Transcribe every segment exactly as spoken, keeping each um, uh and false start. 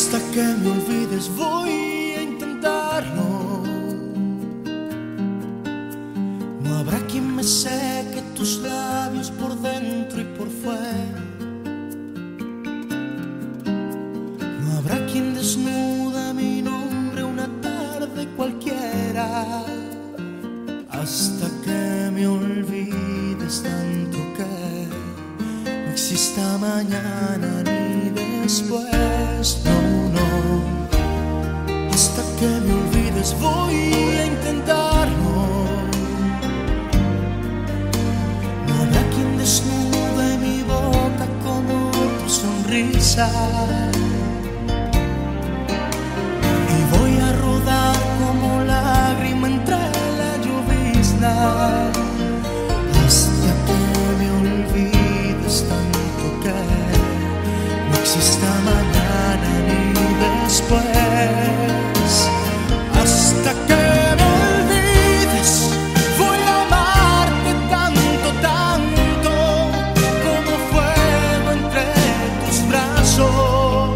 Hasta que me olvides voy a intentarlo. No habrá quien me seque tus labios por dentro y por fuera. No habrá quien desnuda mi nombre una tarde cualquiera. Hasta que me olvides tanto que no exista mañana ni después. No, no. Hasta que me olvides voy a intentarlo. No habrá quien desnude mi boca como tu sonrisa. Y voy a rodar como lágrima entre la llovizna. Hasta que me olvides tanto que no exista mañana ni después. Hasta que me olvides voy a amarte tanto, tanto como fuego entre tus brazos.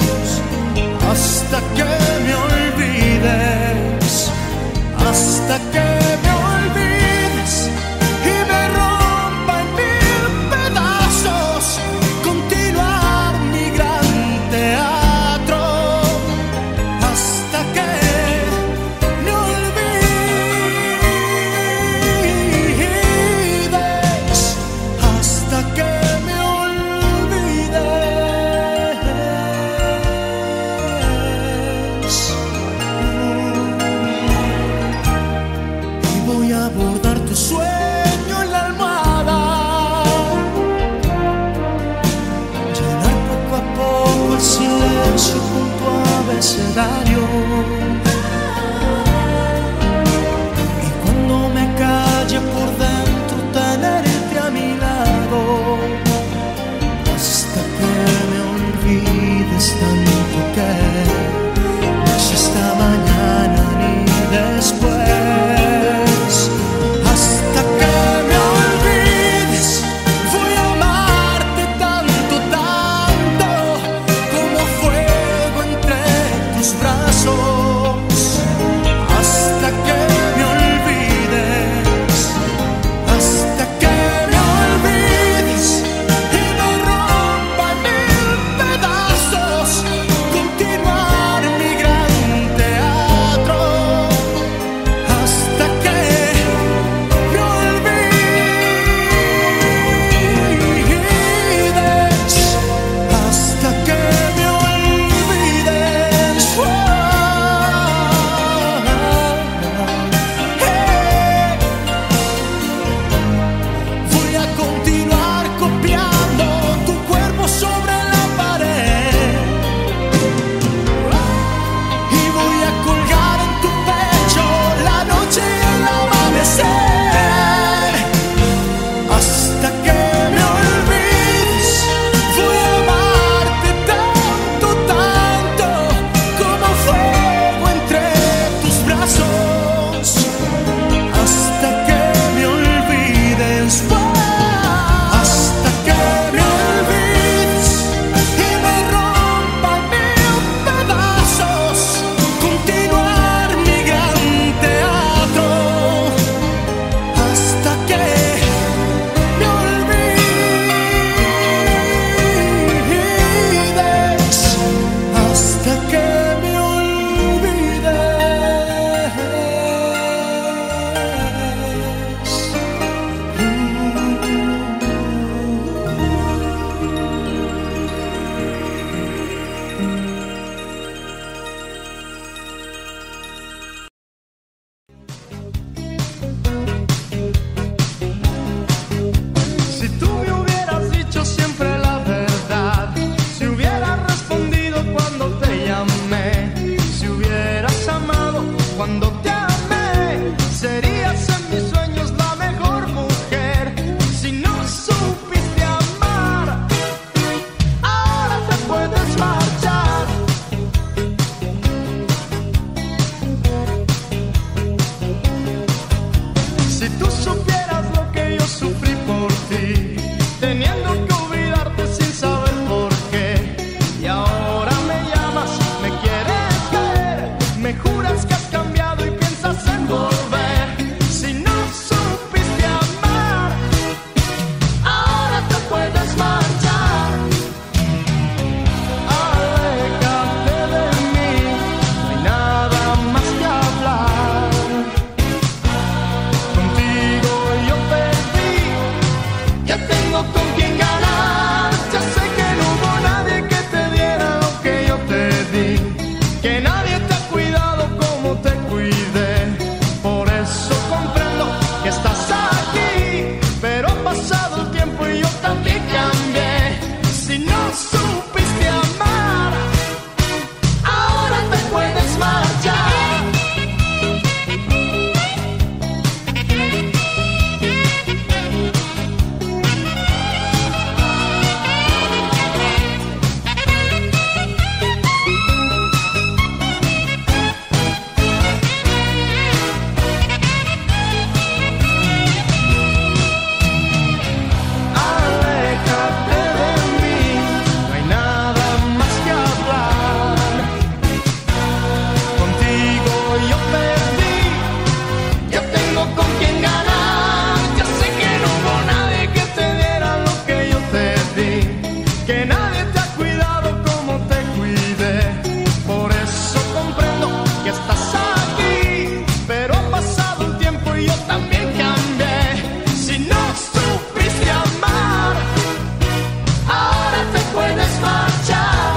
que nadie te ha cuidado como te cuidé. Por eso comprendo que estás aquí, pero ha pasado un tiempo y yo también cambié. Si no supiste amar, ahora te puedes marchar.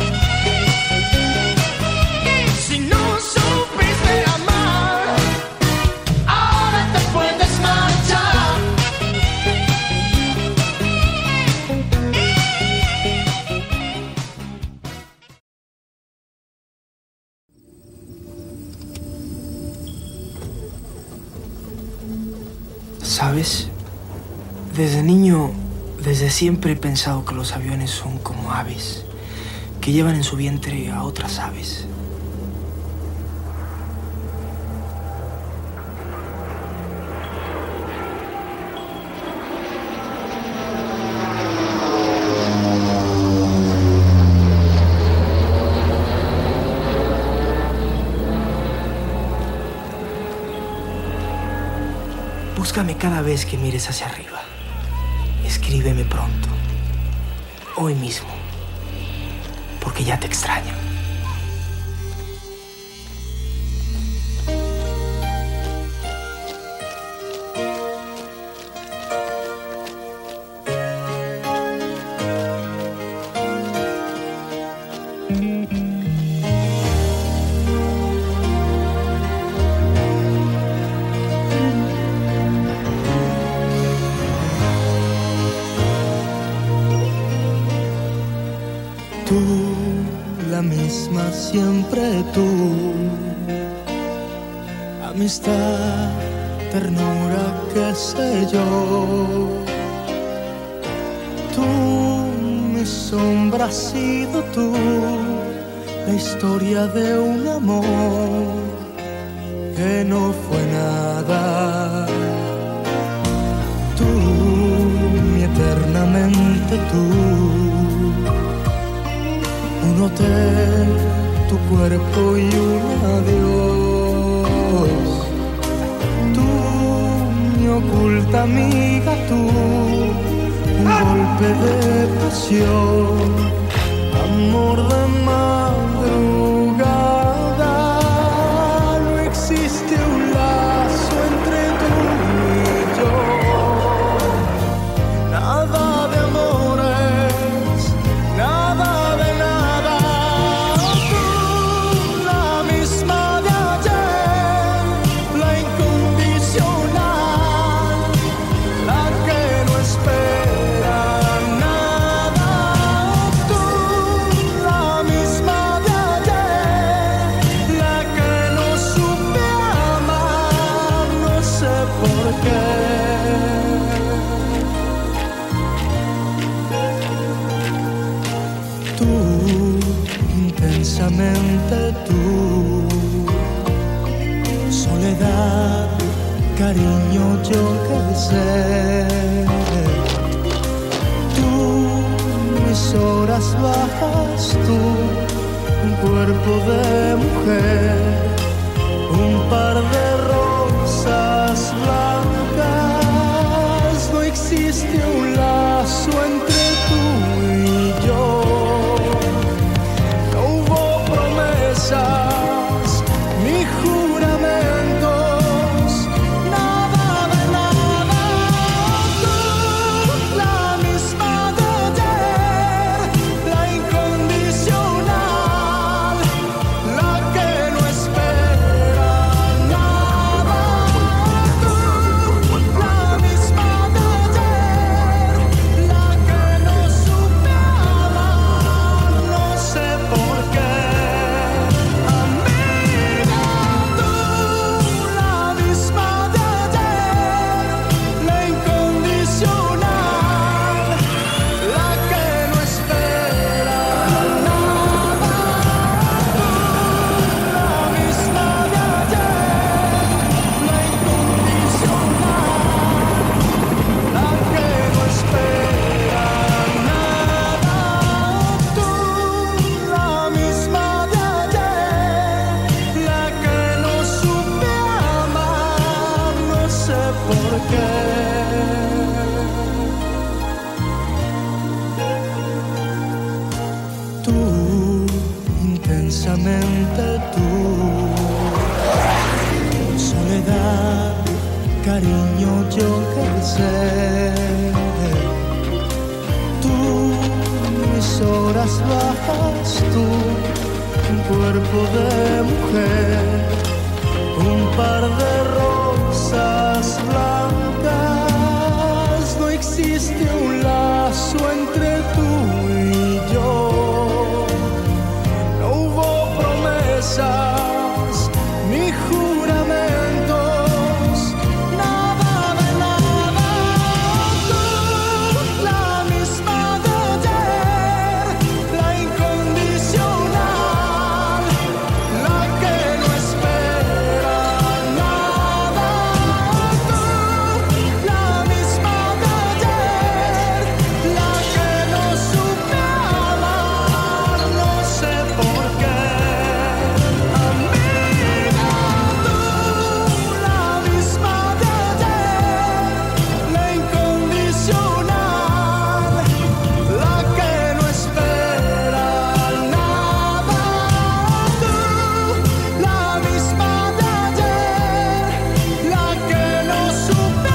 Si no supiste amar, ahora te puedes marchar. ¿Sabes? Desde niño, desde siempre he pensado que los aviones son como aves, que llevan en su vientre a otras aves. Búscame cada vez que mires hacia arriba. Escríbeme pronto. Hoy mismo. Porque ya te extraño. Tú, la misma siempre tú. Amistad, ternura, qué sé yo. Tú, mi sombra has sido tú. La historia de un amor que no fue nada. Tú, mi eternamente tú. Un hotel, tu cuerpo y un adiós. Tú, mi oculta amiga, tú. Un golpe de pasión, amor de madrugada. No existe un lazo entre tú y yo. Nada de amores, nada de nada. Tú, la misma de ayer, la incondicional, la que no espera nada. Tú, la misma de ayer, la que no supe amar, no sé por qué. Tú, intensamente tú. Soledad, cariño, yo qué sé. Tú, mis horas bajas, tú. Un cuerpo de mujer, un par de rosas blancas. No existe un lazo entre tú y yo. No hubo promesas ni juramentos, nada de nada. Tú, la misma de ayer, la incondicional, la que no espera nada. Tú, la misma de ayer, la que fuiste tú. Por soledad, cariño, yo que sé. Tú, mis horas bajas, tú, un cuerpo de mujer, un par de rosas blancas. No existe un lazo entre tú y yo. No hubo promesas ni juramentos, nada de nada. Tú, la misma de ayer, la incondicional, la que no espera nada. Tú, la misma de ayer, la que no supe amar, no sé por qué. Amiga, tú, la misma de ayer, la incondicional, la que no espera nada. Tú, la misma de ayer, la que no supe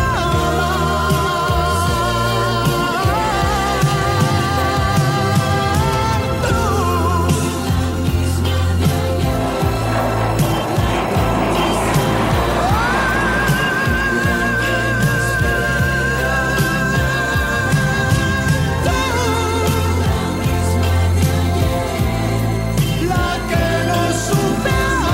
la que no supe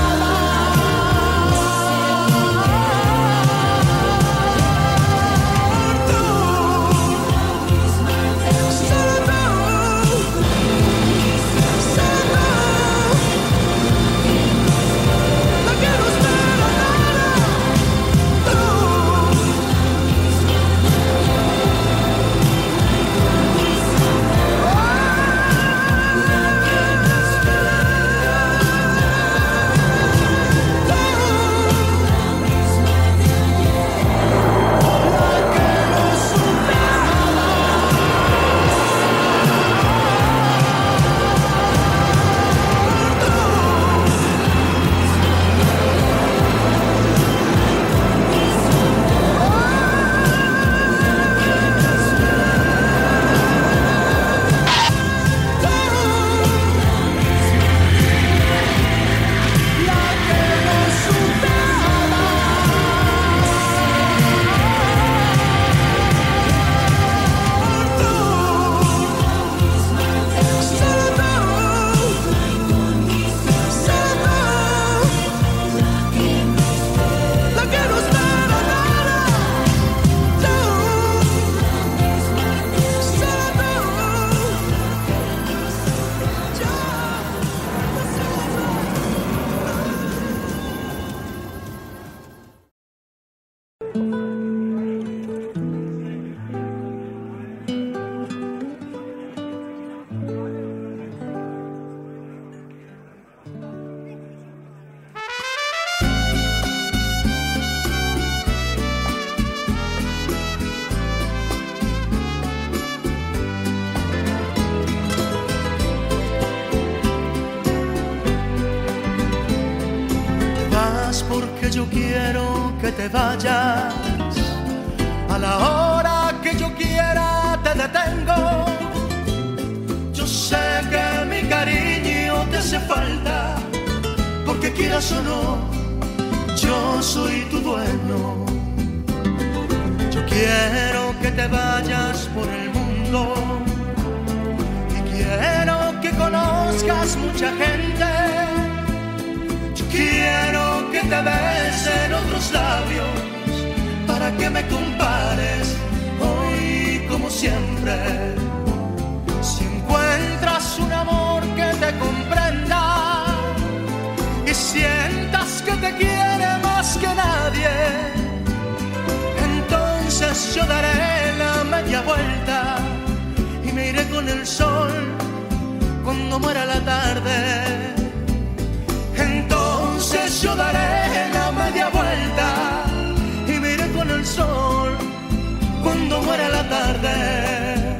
porque yo quiero que te vayas. A la hora que yo quiera te detengo. Yo sé que mi cariño te hace falta, porque quieras o no, yo soy tu dueño. Yo quiero que te vayas por el mundo y quiero que conozcas mucha gente. Quiero que te besen otros labios para que me compares hoy como siempre. Si encuentras un amor que te comprenda y sientas que te quiere más que nadie, entonces yo daré la media vuelta y me iré con el sol cuando muera la tarde. Entonces yo daré la media vuelta y me iré con el sol cuando muera la tarde.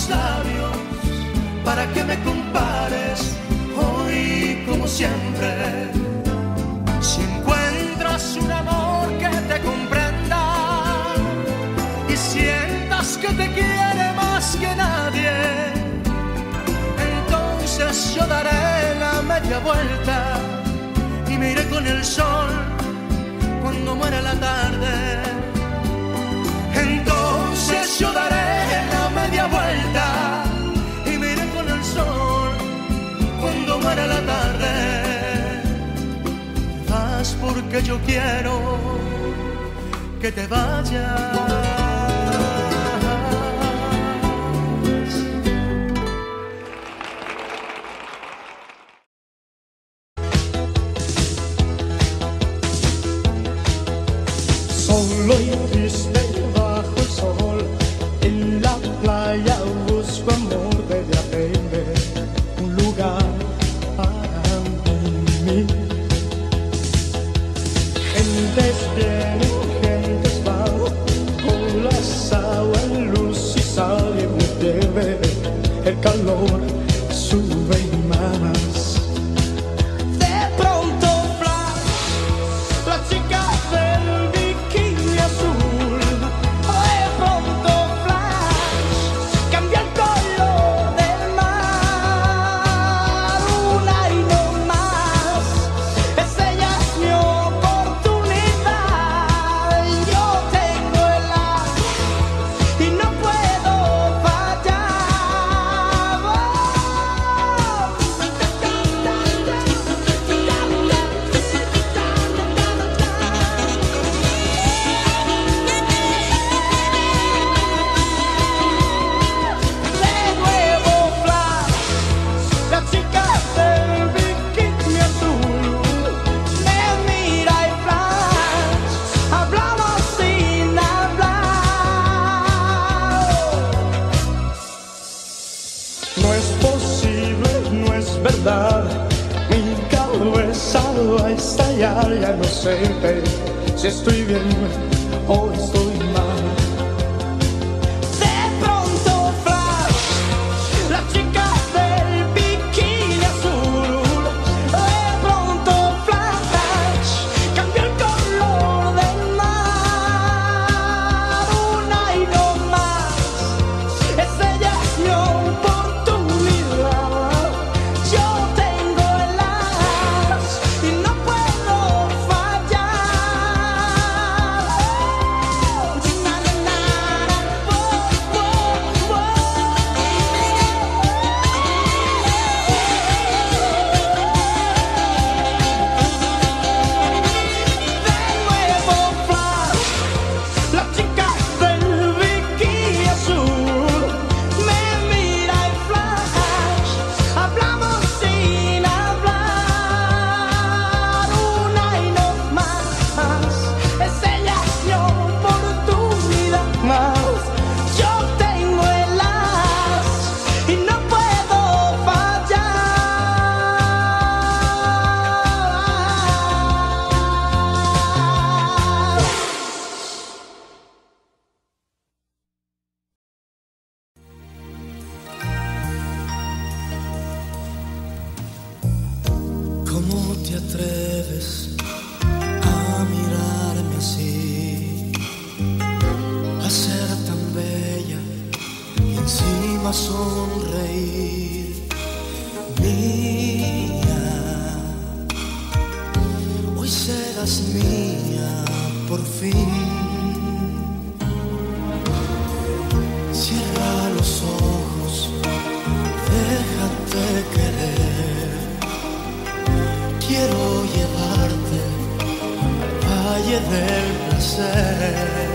los labios para que me compares hoy como siempre. Si encuentras un amor que te comprenda y sientas que te quiere más que nadie, entonces yo daré la media vuelta y me iré con el sol cuando muera la tarde. Entonces yo daré la media vuelta y me iré con el sol cuando muera la tarde. Vas porque yo quiero que te vayas. Solo y triste bajo el sol, en la playa busco amor, debe haber un lugar para mí. Gentes vienen, gentes van, olas, agua, luz y sal, y me debe el calor sube y más. De pronto flash, la chica del bikini azul. De pronto flash, cambia el color del mar. Una y no más, esa ya es mi oportunidad. Yo tengo el as y no puedo fallar. De nuevo flash, la chica del bikini azul me mira y flash, hablamos sin hablar. No es posible, no es verdad, mi cabeza va a estallar. Ya no sé si estoy bien o estoy mal. De pronto flash, la chica del bikini azul. De pronto flash, cambia el color del mar. Una y no más, esa ya es mi oportunidad. Yo tengo el as y no puedo fallar. Na, na, na, oh, oh, oh. De nuevo flash, la chica del bikini azul me mira y flash, hablamos sin hablar. Una y no más, esa ya es mi oportunidad. Más, yo tengo el as y no puedo fallar. ¿Cómo te atreves a mirarme así, a ser tan bella y encima sonreír? Mía, hoy serás mía por fin. Cierra los ojos, déjate querer. Quiero llevarte al valle del placer.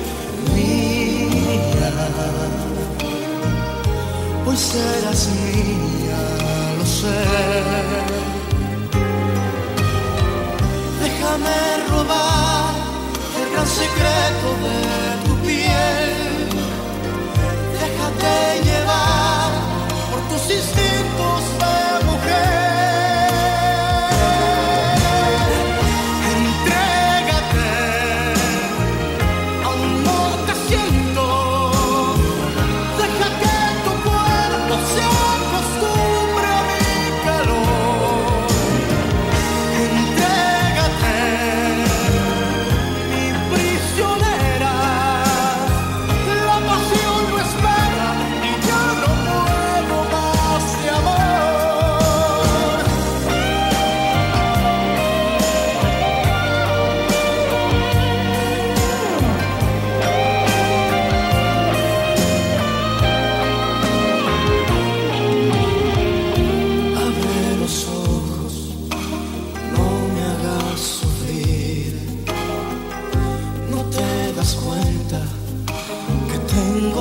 Mía, hoy serás mía, lo sé. Déjame robar el gran secreto de tu piel. Déjate llevar por tus instintos de mujer. Entrégate a un amor que siento. Deja que tu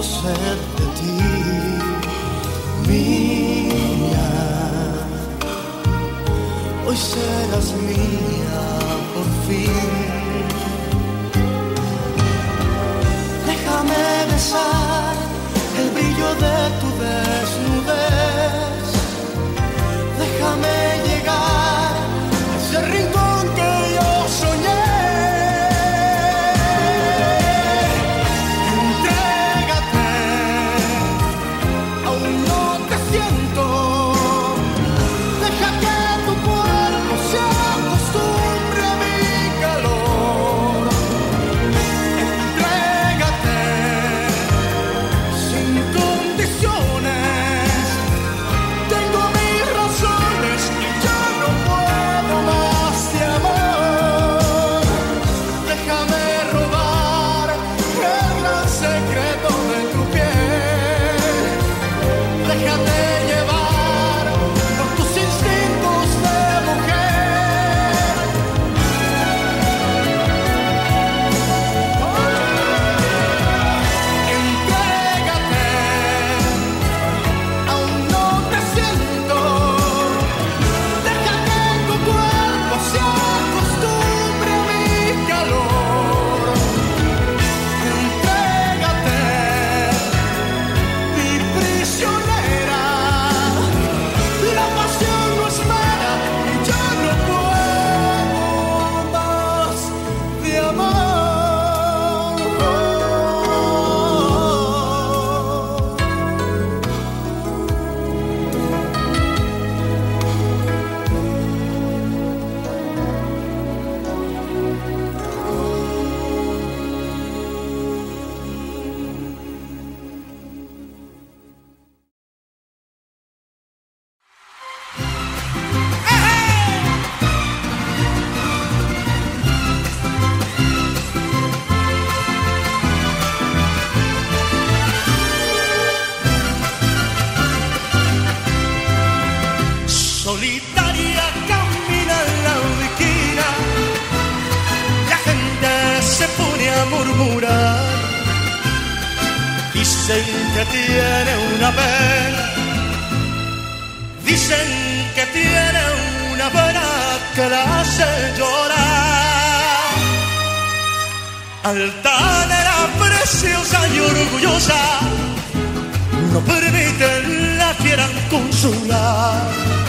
sed de ti, mía. Hoy serás mía por fin. Déjame besar el brillo de tu desnudez. Déjame llegar a ese rincón que yo soñé. Entrégate, aún no te siento. Deja que tu cuerpo se acostumbre a mi calor. Entrégate sin condiciones. Tengo mis razones y ya no puedo más de amor. Déjame robar el gran secreto de tu piel. Déjate llevar por tus instintos de mujer. Entrégate, aún no te siento. Deja que tu cuerpo se acostumbre a mi calor. Entrégate, mi prisionera. La pasión no espera y ya no puedo más de amor. Solitaria camina en la esquina, la gente se pone a murmurar. Dicen que tiene una pena, dicen que tiene una pena que la hace llorar. Altanera, preciosa y orgullosa, no permiten la quieran consolar.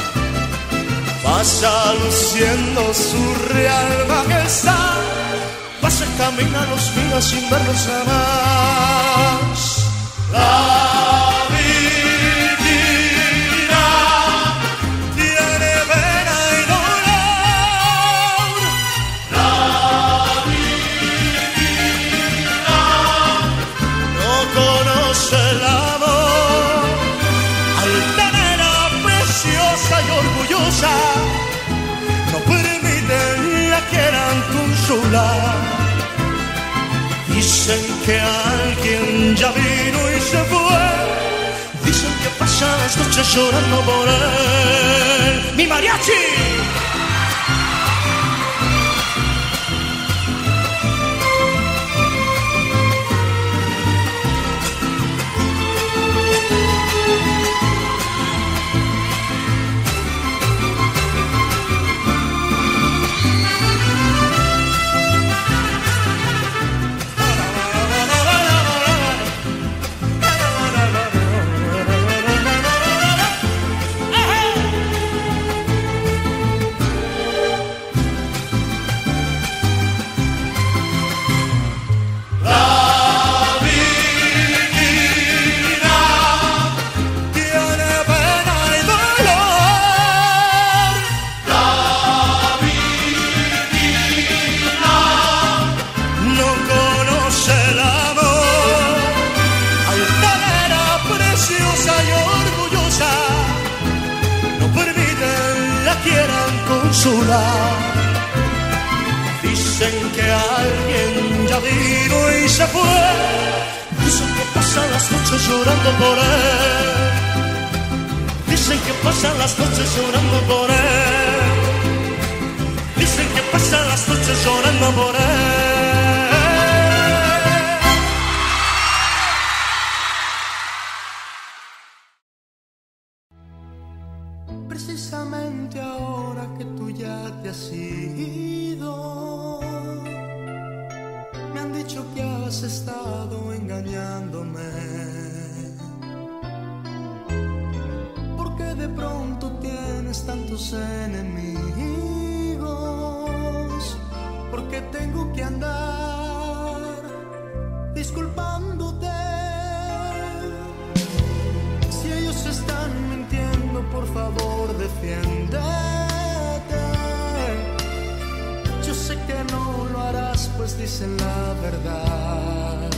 Pasa luciendo su real majestad, pasa y camina los días sin verlos jamás. La Virgina tiene pena y dolor. La Virgina no conoce el amor. Altanera, preciosa y orgullosa, no permiten la quieran consolar. Dicen que alguien ya vino y se fue. Dicen que pasa las noches llorando por él. ¡Mi mariachi! Dicen que alguien ya vino y se fue. Dicen que pasan las noches llorando por él. Dicen que pasan las noches llorando por él. Dicen que pasan las noches llorando por él. ya te has ido. Me han dicho que has estado engañándome, porque de pronto tienes tantos enemigos, porque tengo que andar disculpándote. Si ellos están mintiendo, por favor defiéndete. Yo sé que no lo harás, pues dicen la verdad.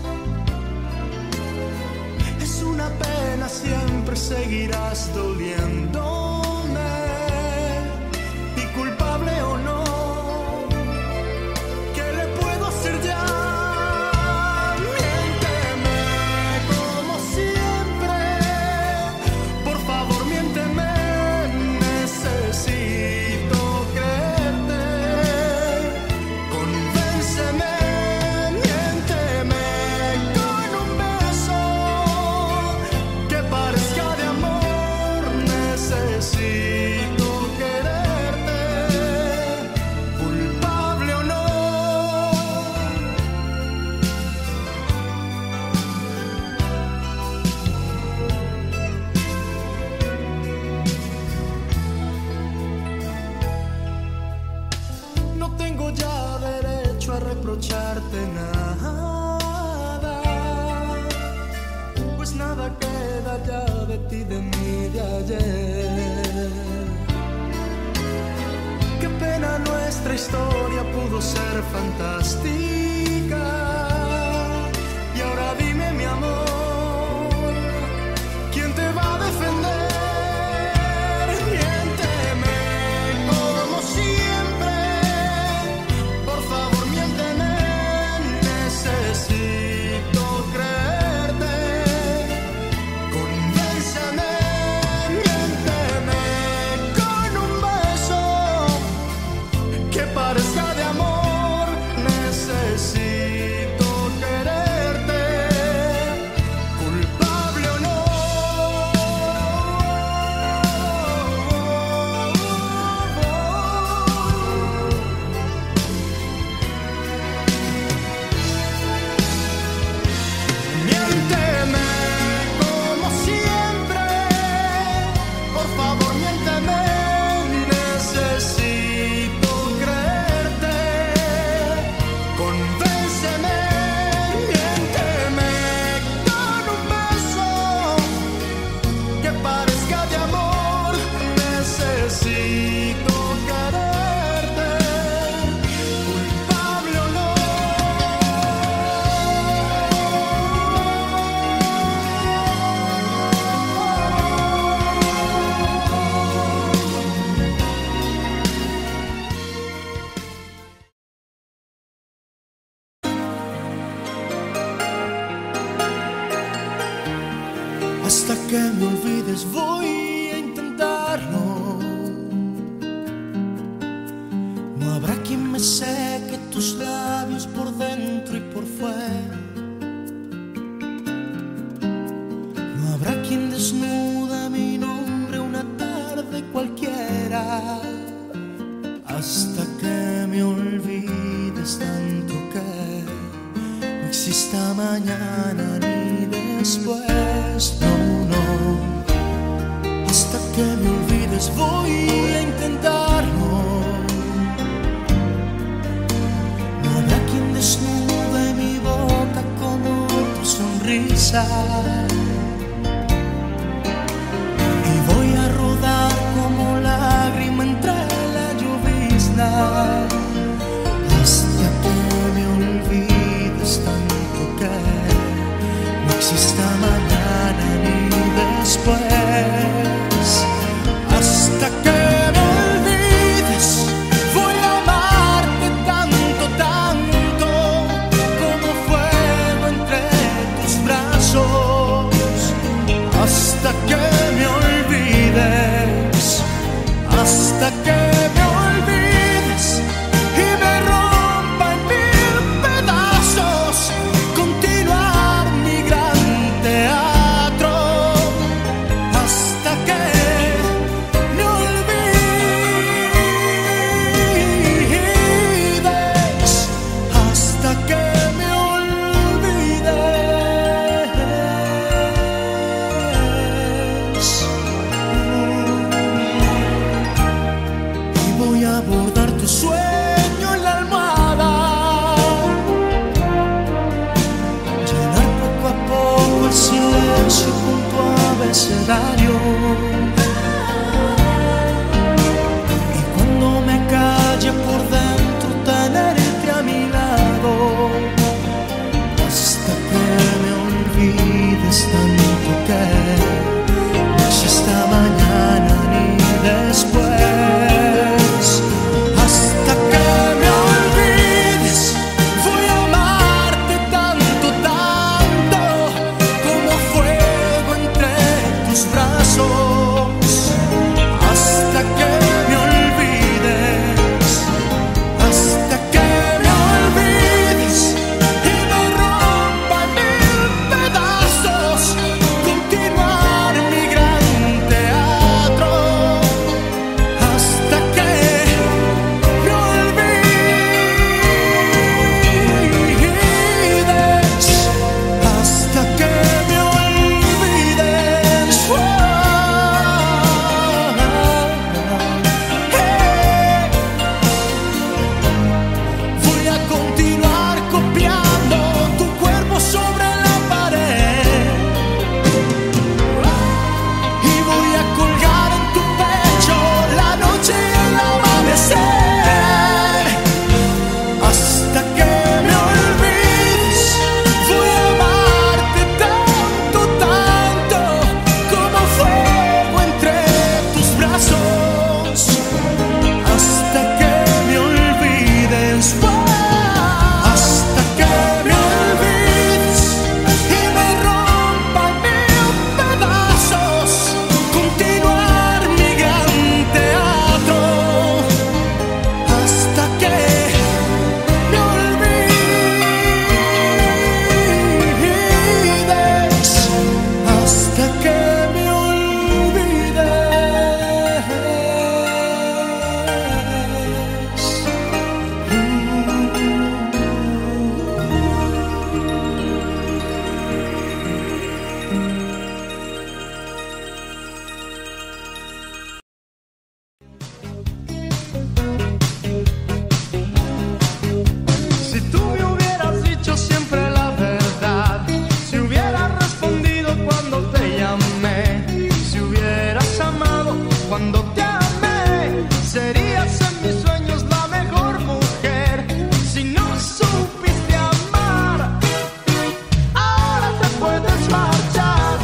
Es una pena, siempre seguirás doliéndome, y culpable o no, ¿qué le puedo hacer ya? Miénteme como siempre, por favor miénteme, necesito creerte. Convénceme, miénteme con un beso que parezca de amor, necesito quererte, culpable o no. No tengo ya derecho a reprocharte nada, pues nada queda ya de ti, de mí, de ayer. Qué pena, nuestra historia pudo ser fantástica. Y ahora dime, mi amor, ¿quién te va a defender? Miénteme como siempre, por favor miénteme, necesito creerte. Convénceme, miénteme con un beso que parezca de amor, necesito quererte, culpable o no. Miénteme como siempre, por favor miénteme, necesito creerte. Convénceme, miénteme con un beso que parezca de amor, necesito quererte, culpable o no. Hasta que me olvides voy a intentarlo. No habrá quien me seque tus labios por dentro y por fuera. No habrá quien desnuda mi nombre una tarde cualquiera. Hasta que me olvides tanto que no exista mañana ni después, no, no. Hasta que me olvides voy a intentarlo. No habrá quien desnude mi boca como tu sonrisa. Y voy a rodar como lágrima entre la llovizna. Hasta que me olvides tanto que no exista mañana ni después. Hasta que me olvides voy a amarte tanto, tanto como fuego entre tus brazos. Hasta que me olvides, hasta que me olvides recordar tu sueño en la almohada, llenar poco a poco el silencio con tu abecedario. Y cuando me calle por dentro tenerte a mi lado, hasta que me olvides tanto que no es esta mañana ni después. Hasta que me olvides voy a amarte tanto, tanto como fuego entre tus brazos. Hasta que me olvides, hasta que me olvides y me rompa en mil pedazos. Continuar mi gran teatro. Hasta que me olvides, hasta que me olvides. Oh, hey. Voy a continuar copiando tu cuerpo sobre la pared y voy a colgar en tu pecho la noche y el amanecer. Hasta que me olvides voy a amarte tanto, tanto como fuego entre tus brazos. Hasta que me olvides, hasta que me olvides y me rompa en mil pedazos. Continuar mi gran teatro. Hasta que me olvides, hasta que me Si tú me hubieras dicho siempre la verdad, si hubieras respondido cuando te llamé, si hubieras amado cuando te amé, serías en mis sueños la mejor mujer. Si no supiste amar, ahora te puedes marchar.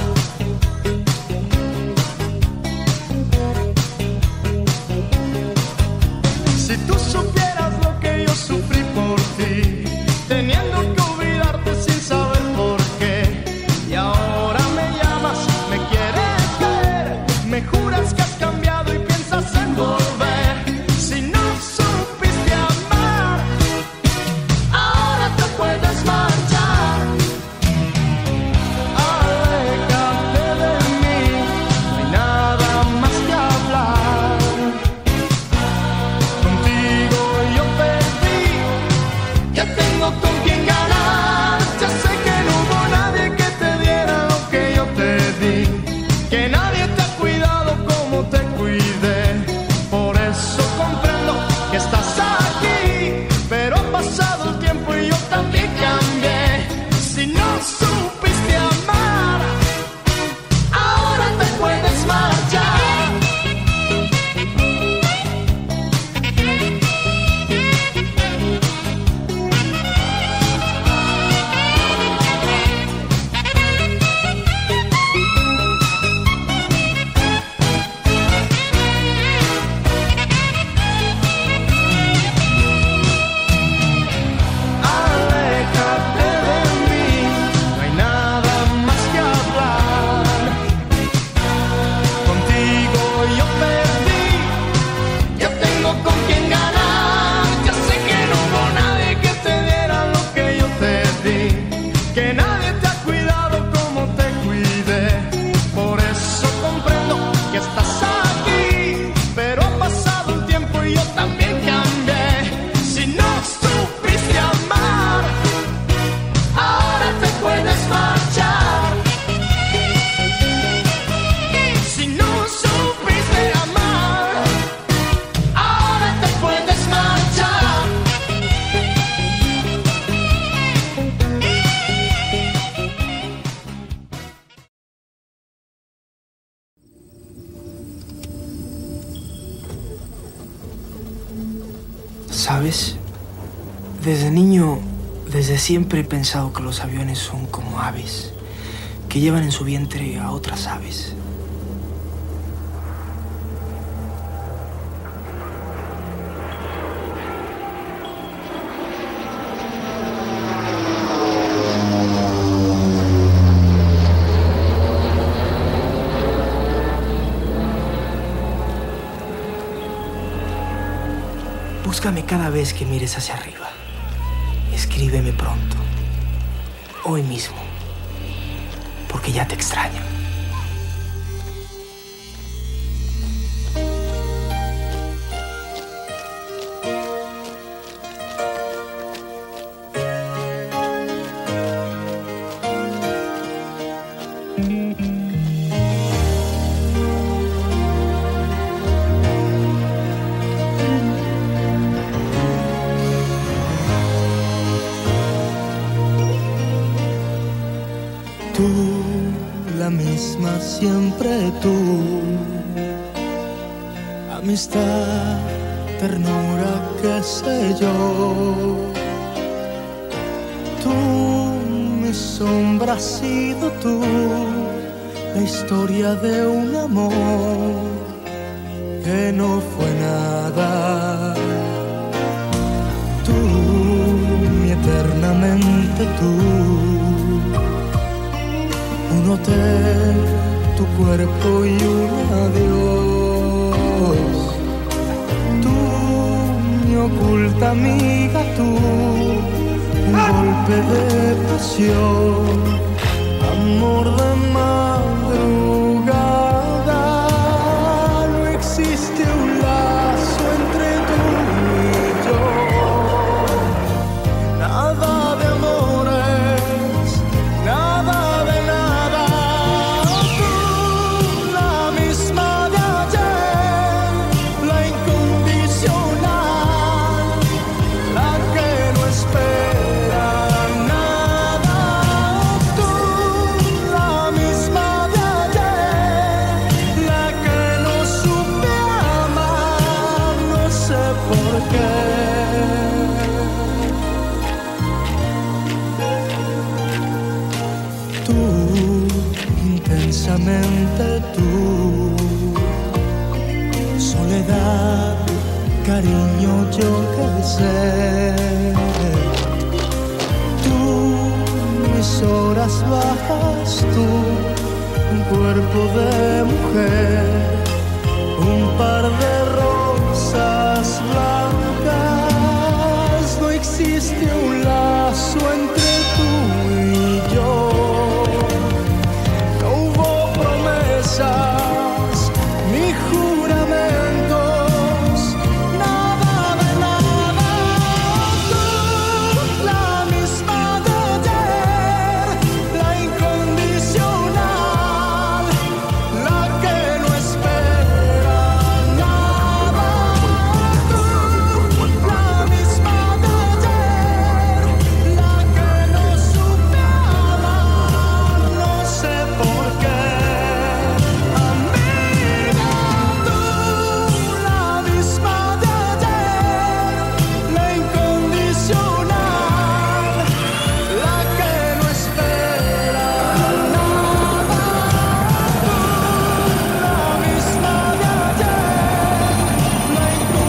Si tú supieras lo que yo sufrí por ti, teniendo que olvidarte sin saber por qué, y ahora me llamas, me quieres ver, me juras que has cambiado y piensas en volver. Si no supiste amar, ahora te puedes marchar. Aléjate de mí, no hay nada más que hablar. Contigo yo perdí, ya te ¿Sabes? Desde niño, desde siempre he pensado que los aviones son como aves, que llevan en su vientre a otras aves. Búscame cada vez que mires hacia arriba. Escríbeme pronto. Hoy mismo. Porque ya te extraño. Tú, la misma siempre tú, amistad, ternura, qué sé yo. Tú, mi sombra, has sido tú, la historia de un amor que no fue nada. Tú, mi eternamente tú, un hotel, tu cuerpo y un adiós. Tú, mi oculta amiga, tú, un golpe de pasión, amor de madrugada. No existe un lazo entre tú y yo, nada de amores, nada de nada. Tú, la misma de ayer, la incondicional, la que no espera nada. Tú, la misma de ayer, la que no supe amar, no sé por qué. Tú, intensamente tú, soledad, cariño, yo qué sé. Tú, mis horas bajas, tú, un cuerpo de mujer, un par de rosas blancas. No existe un lazo entre tú y yo, no hubo promesas ni juramentos, nada de nada. Tú, la misma de ayer, la incondicional, la que no espera nada. Tú, la misma de ayer, la que no supe amar, no sé por qué. Amiga, tú, la misma de ayer, la incondicional, la que no espera nada. Tú, la misma de ayer, la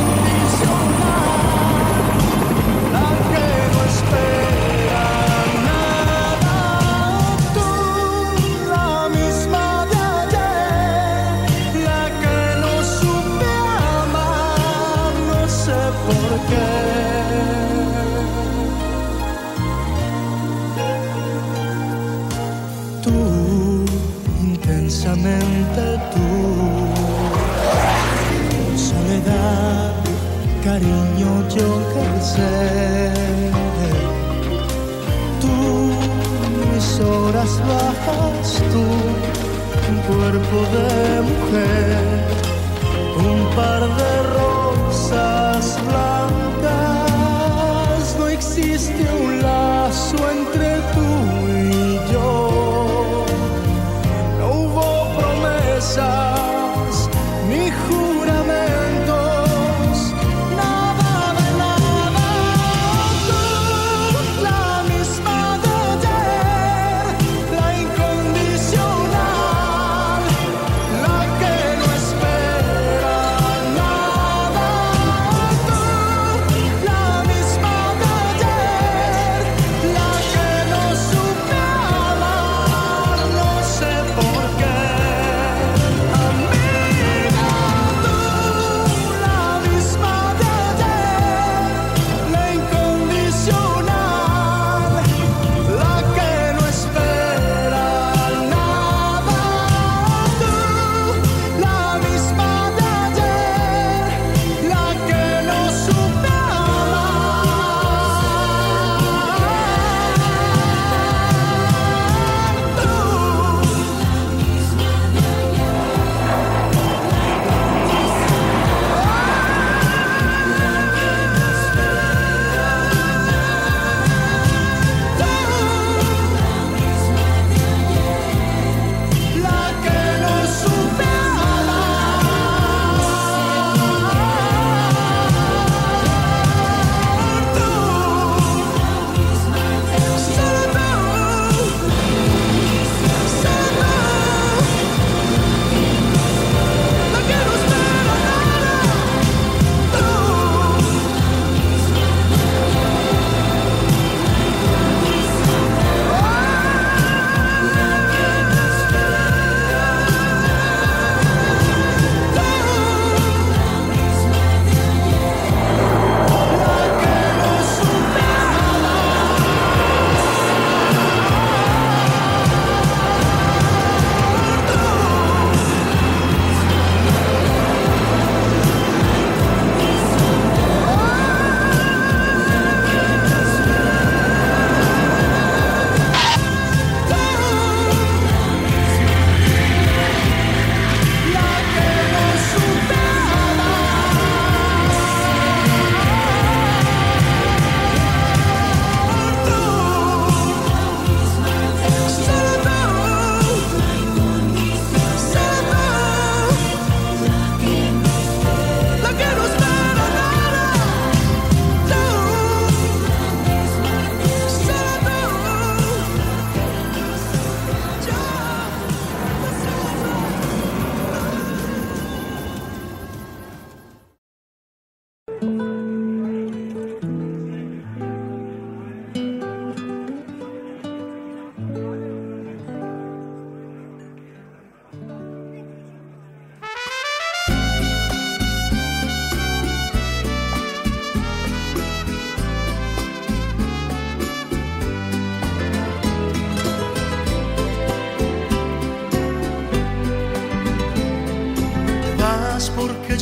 incondicional, la que no espera nada. Tú, la misma de ayer, la que no supe amar, no sé por qué. Tú, intensamente tú, soledad, cariño, yo qué sé. Tú, mis horas bajas, tú, un cuerpo de mujer, un par de rosas blancas. No existe un lazo entre tú y yo, no hubo promesas ni juramentos, nada de nada.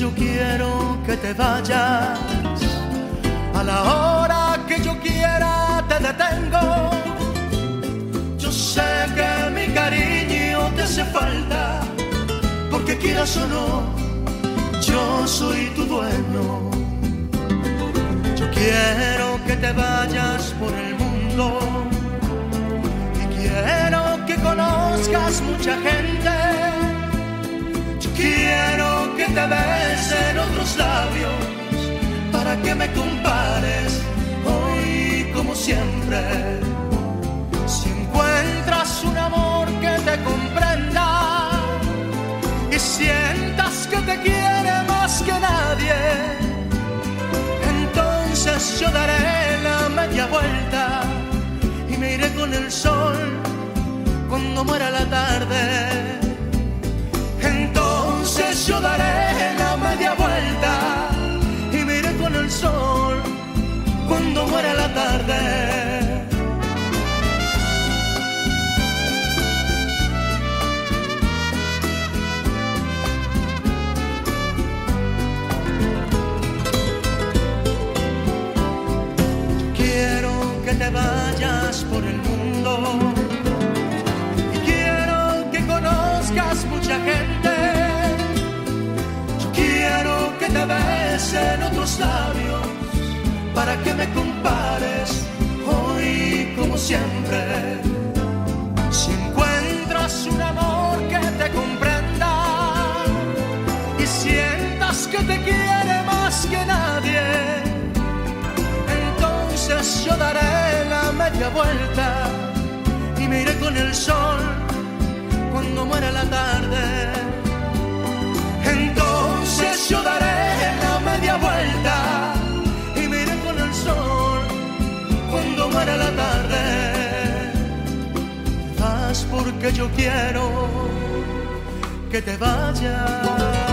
yo quiero que te vayas. A la hora que yo quiera te detengo. Yo sé que mi cariño te hace falta, porque quieras o no, yo soy tu dueño. Yo quiero que te vayas por el mundo y quiero que conozcas mucha gente. Yo quiero que te besen otros labios para que me compares hoy como siempre. Si encuentras un amor que te comprenda y sientas que te quiere más que nadie, entonces yo daré la media vuelta y me iré con el sol cuando muera la tarde. Entonces yo daré la media vuelta y me iré con el sol cuando muera la tarde. Quiero que te vayas por el mundo y quiero que conozcas mucha gente. Yo quiero que te besen otros labios para que me compares hoy como siempre. Si encuentras un amor que te comprenda y sientas que te quiere más que nadie, entonces yo daré la media vuelta y me iré con el sol cuando muera la tarde. Entonces yo daré la media vuelta y me iré con el sol cuando muera la tarde. Vas porque yo quiero que te vayas.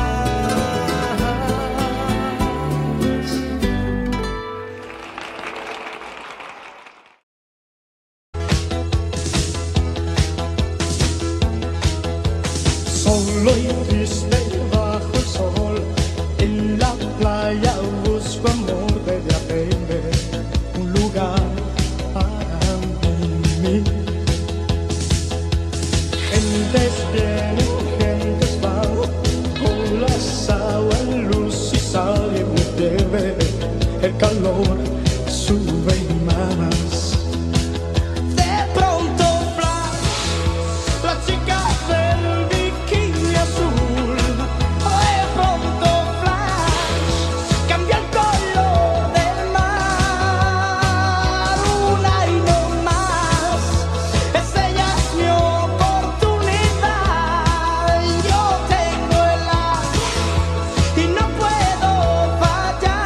Solo y triste bajo el sol, en la playa busco amor de aprender un lugar para mí. Gentes vienen, gentes van, olas, agua, luz y sal y me lleve el calor, sube y más. De pronto flash, la chica del bikini azul. De pronto flash, cambia el color del mar. Una y no más, es ella es mi oportunidad. Yo tengo el as y no puedo fallar.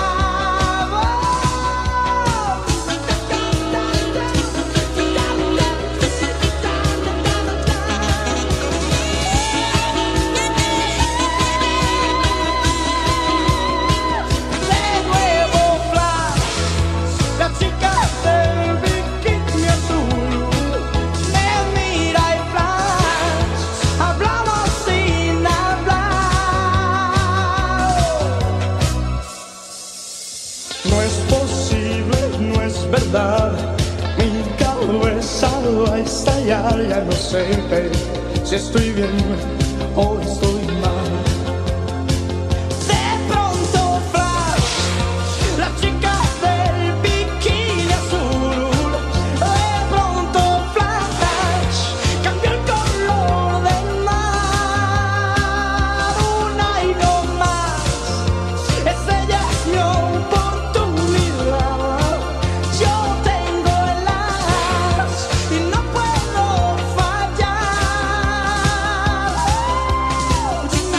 De nuevo flash, la chica del bikini azul me mira y flash, hablamos sin hablar. No es posible, no es verdad, mi cabeza va a estallar. Ya no sé si estoy bien o estoy mal. De pronto flash, la chica del bikini azul. De pronto flash, cambió el color del mar. Una y no más, es ella es mi oportunidad. Yo tengo el as y no puedo fallar.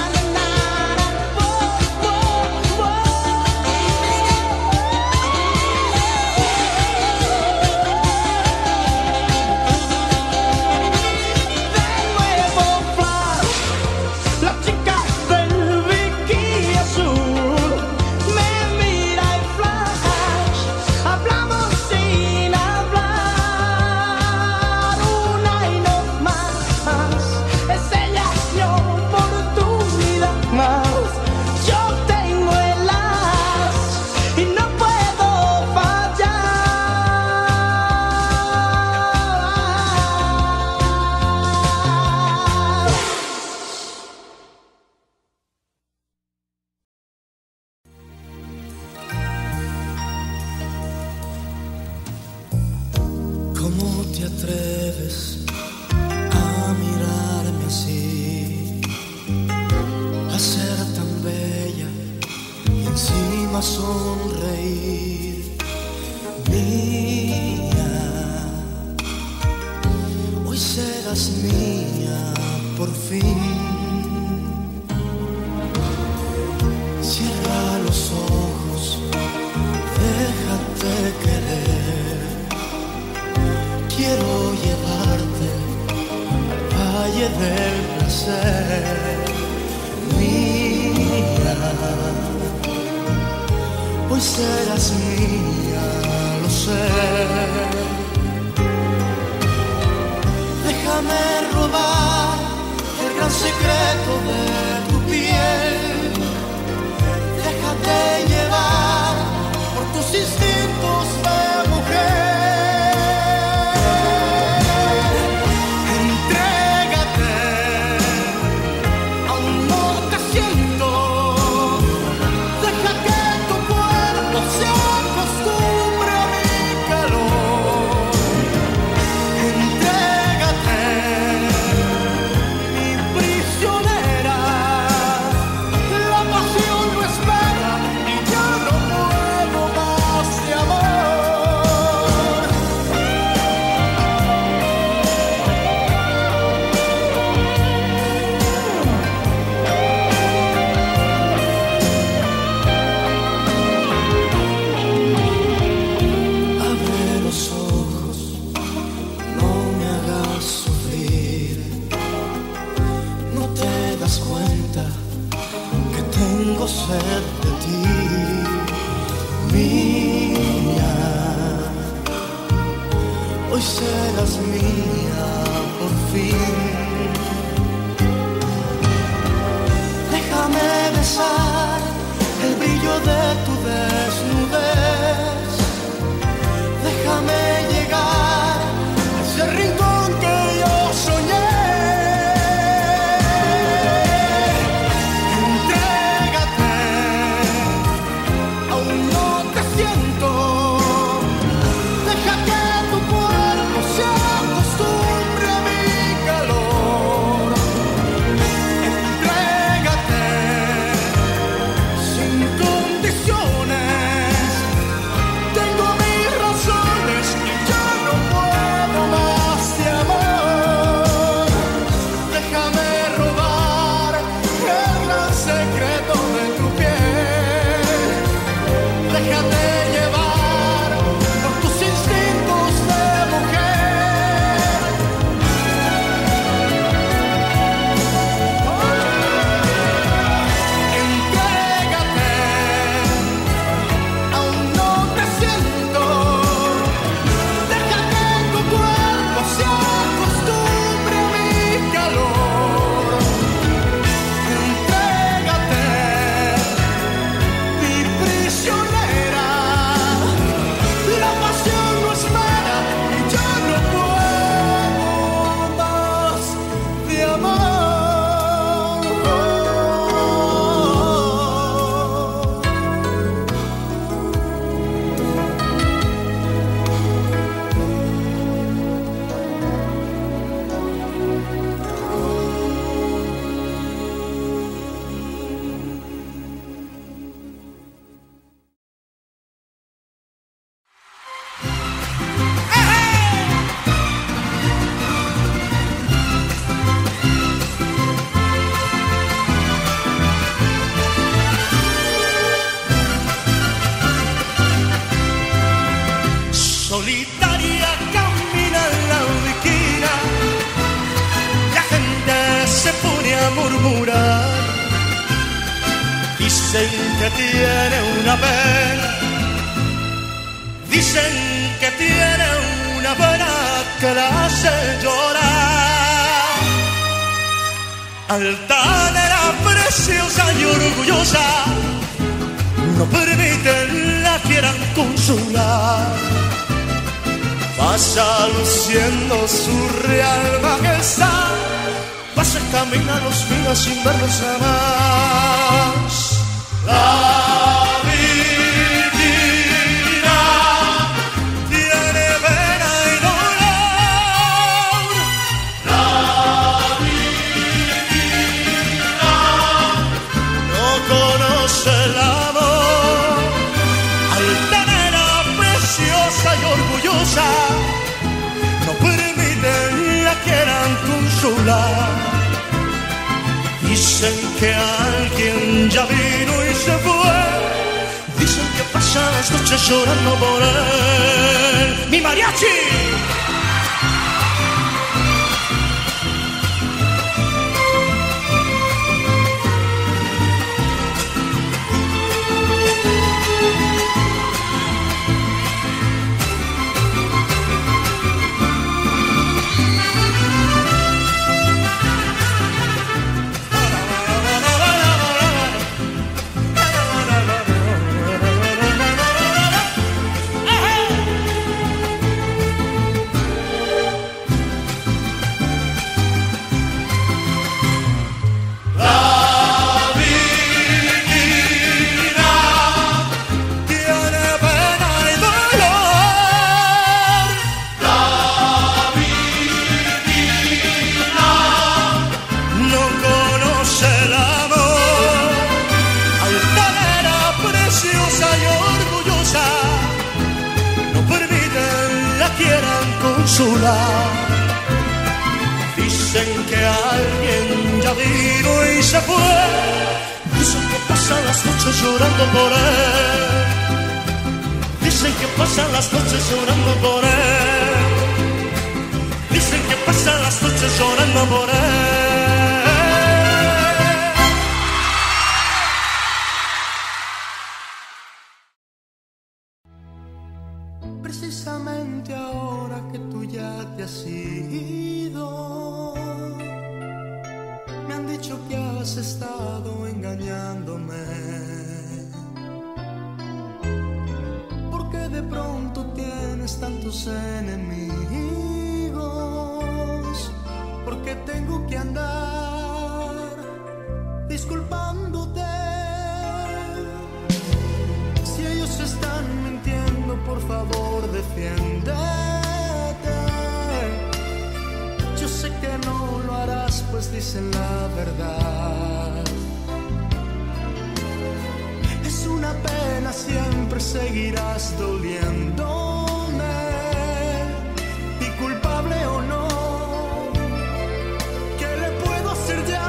te atreves a mirarme así, a ser tan bella y encima sonreír? Mía, hoy serás mía por fin. Cierra los ojos, déjate querer. Quiero llevarte al valle del placer. Mía, hoy serás mía, lo sé. Déjame robar el gran secreto de tu piel. Déjate llevar por tus instintos de mujer. Entrégate, aún no te siento. Deja que tu cuerpo se acostumbre a mi calor. Entrégate, mi prisionera. La pasión no espera y ya no puedo más de amor. Abre los ojos, no me hagas sufrir. No te das cuenta que tengo sed de ti. Mía, hoy serás mía por fin. Déjame besar el brillo de tu desnudez. Déjame llegar a ese rincón que yo soñé. Entrégate, aún no te siento. Deja que tu cuerpo se acostumbre a mi calor. Entrégate sin condiciones. Tengo mis razones y ya no puedo más de amor. Déjame robar el gran secreto de tu piel. Déjate llevar por tus instintos de mujer. Entrégate, aún no te siento. Deja que tu cuerpo se acostumbre a mi calor. Entrégate, mi prisionera. La pasión no espera y ya no puedo más de amor. Solitaria camina en la esquina, la gente se pone a murmurar. Dicen que tiene una pena, dicen que tiene una pena que la hace llorar. Altanera, preciosa y orgullosa, no permiten la quieran consolar. Pasa luciendo su real majestad, pasa camina los míos sin verlos jamás. La Virginia tiene pena y dolor. consula. Dicen que alguien ya vino y se fue. Dicen que pasa las noches llorando por él. ¡Mi mariachi! Dicen que alguien ya vino y se fue. Dicen que pasan las noches llorando por él. Dicen que pasan las noches llorando por él. Dicen que pasan las noches llorando por él. Precisamente ahora que tú ya te has ido, me han dicho que has estado engañándome, porque de pronto tienes tantos enemigos, porque tengo que andar disculpándote. Si ellos están mintiendo, por favor defiéndete. Yo sé que no lo harás, pues dicen la verdad. Es una pena, siempre seguirás doliéndome. Y culpable o no, ¿qué le puedo hacer ya?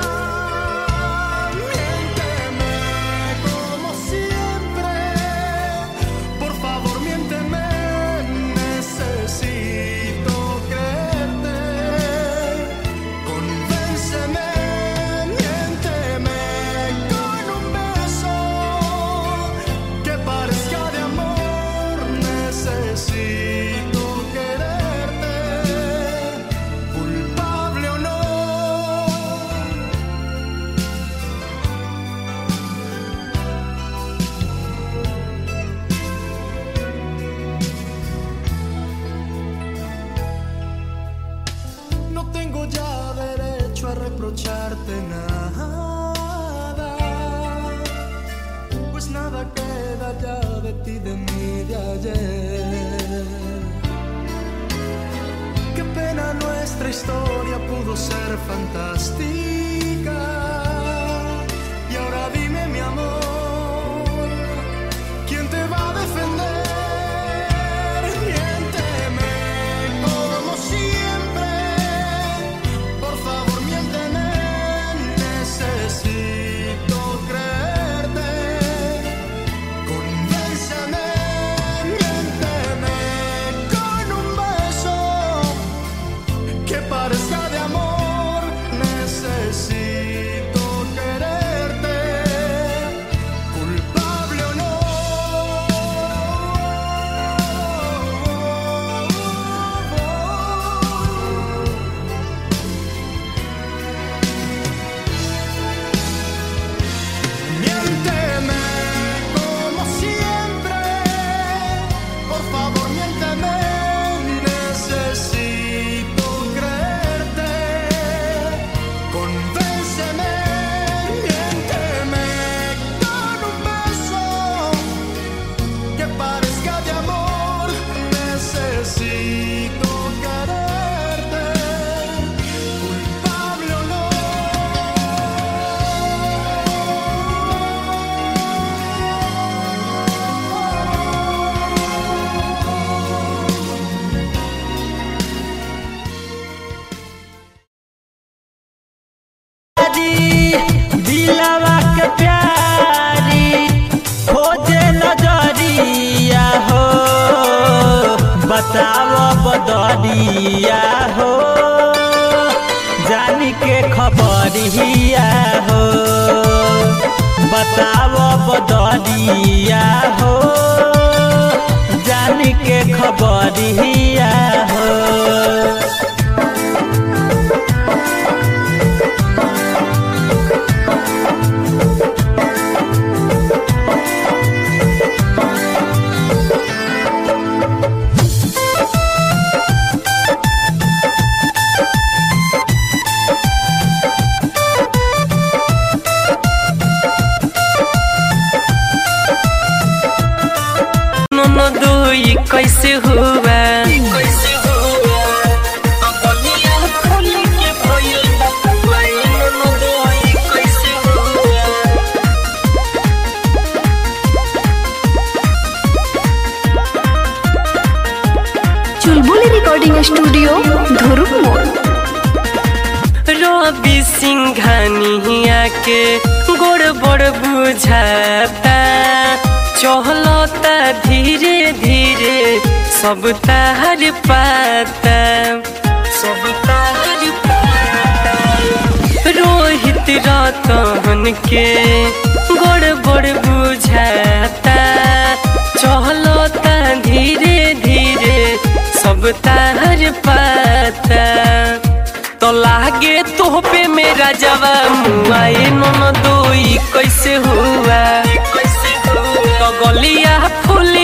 Reprocharte nada, pues nada queda ya de ti, de mí, de ayer. Qué pena, nuestra historia pudo ser fantástica. Y ahora dime, mi amor, ¿quién te va a defender? Parezca de amor, necesito बताव बदरिया हो जानी के खबरिया हो बताव बदरिया हो जानी के खबरिया हो कैसे हुआ चुलबुली रिकॉर्डिंग स्टूडियो धुरुप मोड़। रवि सिंघानिया के गोड़ बड़ बुझाता चहलता धीरे धीरे सब तार पाता सब तार पाता रोहित रतन के गोड़ बड़ बुझाता चहलता धीरे धीरे सब तार पाता तो लागे तो पे मेरा जवा मुआए नन दोई कैसे हुआ तो गलिया फूली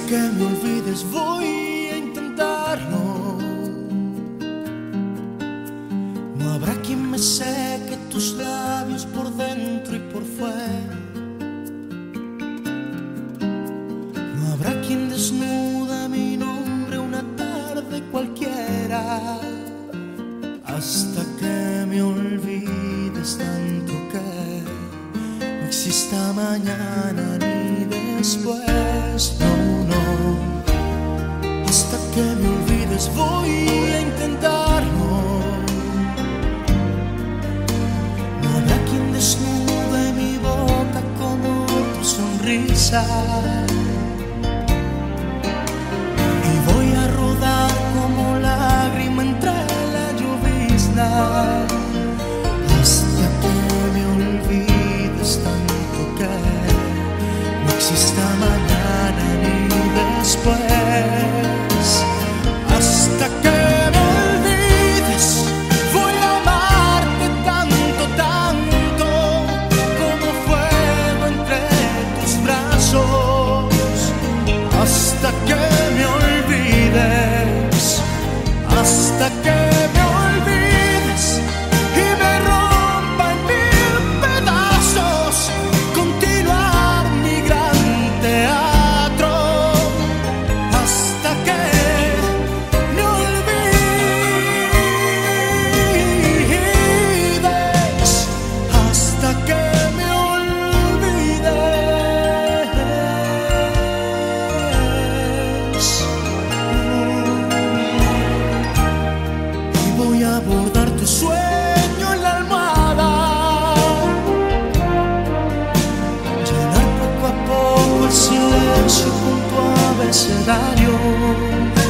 que me olvides voy a intentarlo. No habrá quien me seque tus labios por dentro y por fuera. No habrá quien desnuda mi nombre una tarde cualquiera. Hasta que me olvides tanto que no exista mañana ni después. No, no. Hasta que me olvides voy a intentarlo. No habrá quien desnude mi boca como tu sonrisa. Y voy a rodar como lágrima entre la llovizna. Hasta que me olvides tanto que no exista mañana ni después. Hasta que me olvides voy a amarte tanto, tanto como fuego entre tus brazos. Hasta que me olvides, hasta que me olvides y me rompa en mil pedazos. Continuar mi gran teatro hasta que me olvides, hasta que me olvides. Y voy a abordar tu sueño en la almohada, llenar poco a poco el silencio con tu abecedario.